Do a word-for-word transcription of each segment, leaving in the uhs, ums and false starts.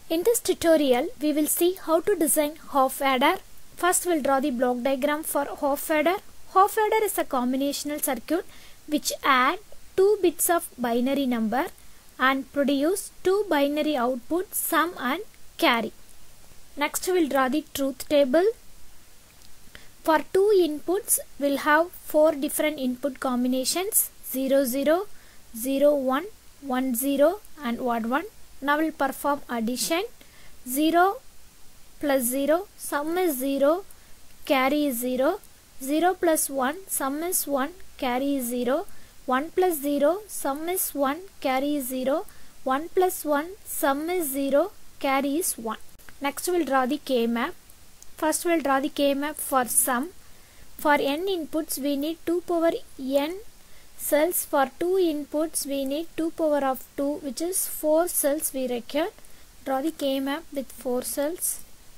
In this tutorial, we will see how to design half adder. First, we'll draw the block diagram for half adder. Half adder is a combinational circuit which add two bits of binary number and produce two binary outputs, sum and carry. Next, we'll draw the truth table. For two inputs, we'll have four different input combinations: zero zero, zero one, one zero and odd one. Now we'll perform addition. zero plus zero, sum is zero, carry is zero. zero plus one, sum is one, carry is zero. one plus zero, sum is one, carry is zero. one plus one, sum is zero, carry is one. Next we'll draw the K-map. First we'll draw the K-map for sum. For n inputs we need two power n cells. For two inputs we need two power of two, which is four cells we require. Draw the K-map with four cells.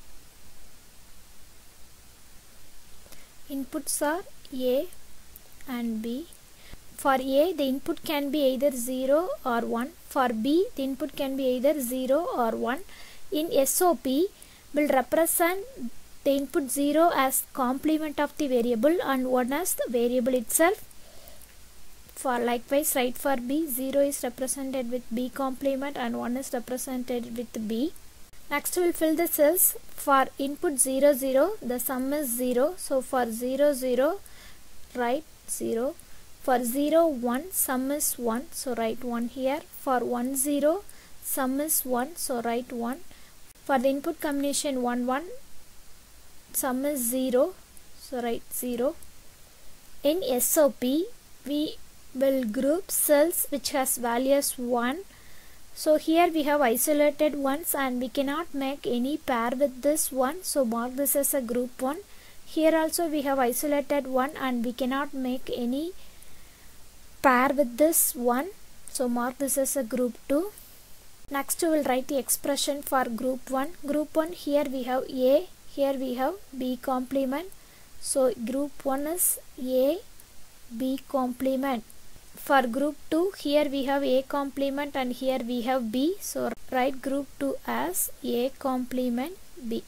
Inputs are A and B. For A, the input can be either zero or one. For B, the input can be either zero or one. In S O P, we'll represent the input zero as complement of the variable and one as the variable itself. For likewise, right for B, zero is represented with B complement and one is represented with B. Next, we'll fill the cells. For input zero zero, the sum is zero. So for zero zero, write zero. For zero one, sum is one. So write one here. For one zero, sum is one. So write one. For the input combination one one, sum is zero. So write zero. In S O P, we will group cells which has values one. So here we have isolated ones and we cannot make any pair with this one. So mark this as a group one. Here also we have isolated one and we cannot make any pair with this one. So mark this as a group two. Next we will write the expression for group one. Group one, here we have A, here we have B complement. So group one is A, B complement. For group two, here we have A complement and here we have B. So write group two as A complement B.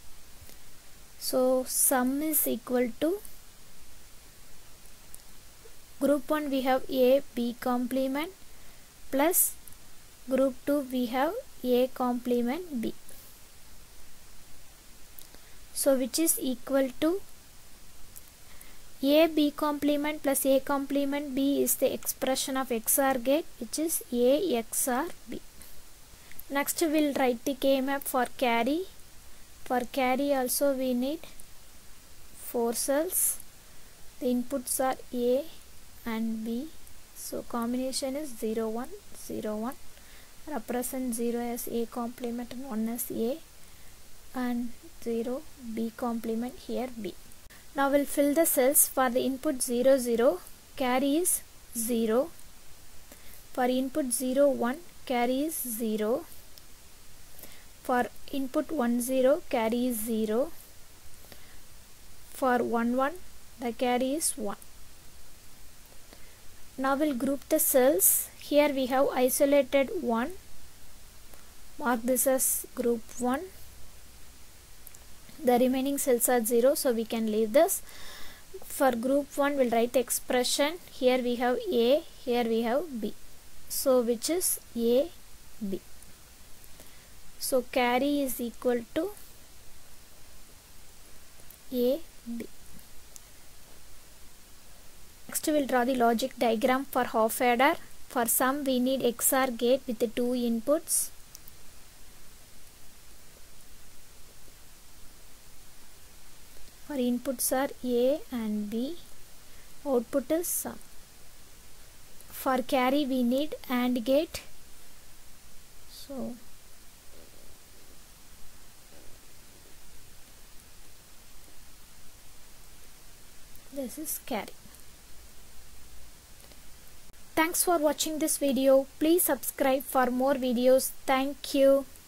So sum is equal to group one we have A, B complement plus group two we have A complement B. So which is equal to A B complement plus A complement B is the expression of X O R gate, which is A X O R B. Next we will write the K-map for carry. For carry also we need four cells. The inputs are A and B. So combination is zero one, zero one. Represent zero as A complement and one as A, and zero B complement here B. Now we'll fill the cells. For the input zero zero, carry is zero. For input zero one, carry is zero. For input one zero, carry is zero. For one one, the carry is one. Now we'll group the cells. Here we have isolated one. Mark this as group one. The remaining cells are zero, so we can leave this. For group one, we'll write the expression. Here we have A, here we have B. So which is A, B. So carry is equal to A, B. Next we'll draw the logic diagram for half adder. For sum we need X O R gate with the two inputs. Our inputs are A and B. Output is sum. For carry we need AND gate. So this is carry. Thanks for watching this video. Please subscribe for more videos. Thank you.